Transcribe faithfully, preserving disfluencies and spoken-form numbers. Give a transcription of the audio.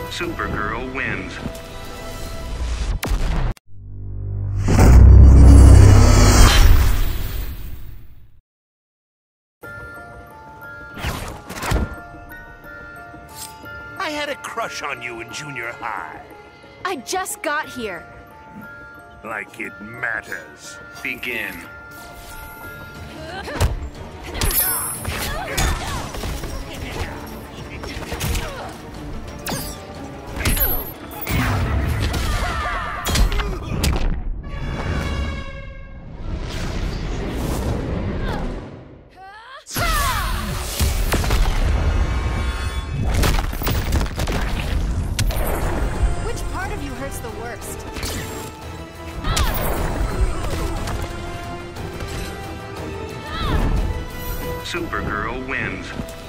Supergirl wins. I had a crush on you in junior high. I just got here. Like it matters. Begin. Which part of you hurts the worst? Supergirl wins.